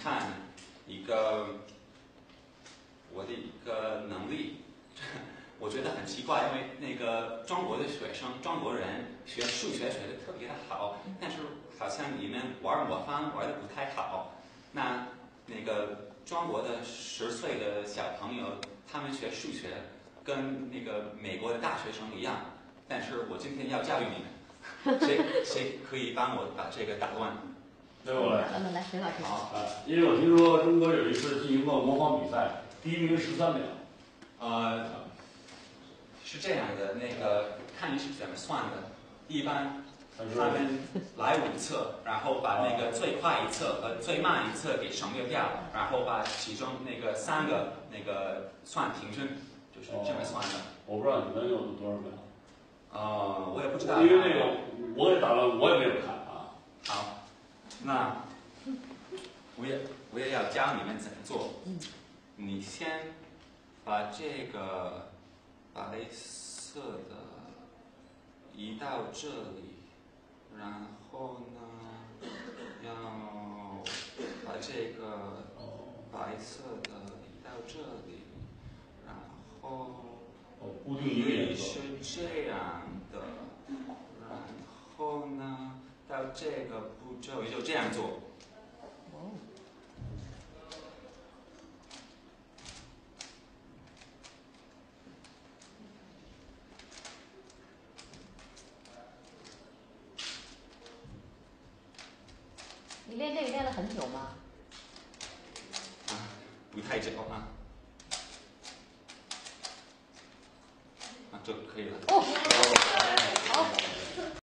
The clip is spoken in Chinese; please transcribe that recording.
看我的一个能力，我觉得很奇怪，因为那个中国的学生、中国人学数学学的特别的好，但是好像你们玩魔方玩的不太好。那个中国的10岁的小朋友，他们学数学跟那个美国的大学生一样，但是我今天要教育你们，谁可以帮我把这个打乱？ 那我来。 来，隋老师。 好因为我听说中国有一次进行过模仿比赛，第1名13秒。 是这样的，那个看你是怎么算的。一般他们来5册，然后把那个最快一册和最慢一册给省略掉，然后把其中那个3个那个算平均，就是这么算的。 我不知道你们有多少秒。 我也不知道。 因为那个我也打了，我也没有看啊。 好，那我也要教你们怎么做。你先把这个白色的移到这里，然后呢，要把这个白色的移到这里，然后固定一个颜色是这样的，然后呢，到这个步骤就这样做。 你练这个练了很久吗？ 不太久啊。就可以了。 哦，好。